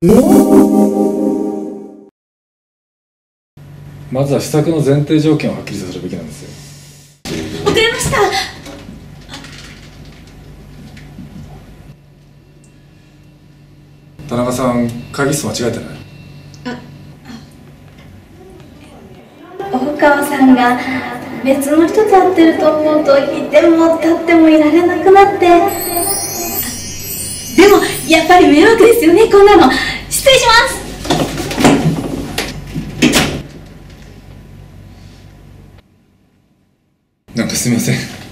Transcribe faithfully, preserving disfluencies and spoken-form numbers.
まずは施策の前提条件をはっきりさせるべきなんですよ。 遅れました。 田中さん、会議室間違えてない？ 大川さんが別の人と会ってると思うといても立ってもいられなくなって。でもやっぱり迷惑ですよね、こんなの。失礼します。 なんかすみません。